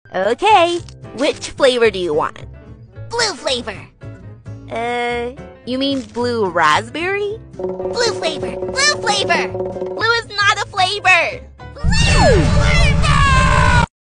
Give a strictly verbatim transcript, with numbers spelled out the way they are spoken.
Okay, which flavor do you want? Blue flavor. Uh, you mean blue raspberry? Blue flavor. Blue flavor. Blue is not a flavor. Blue.